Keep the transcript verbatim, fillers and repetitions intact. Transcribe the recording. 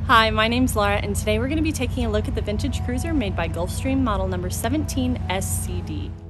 Hi, my name's Laura, and today we're going to be taking a look at the vintage cruiser made by Gulfstream, model number seventeen S C D.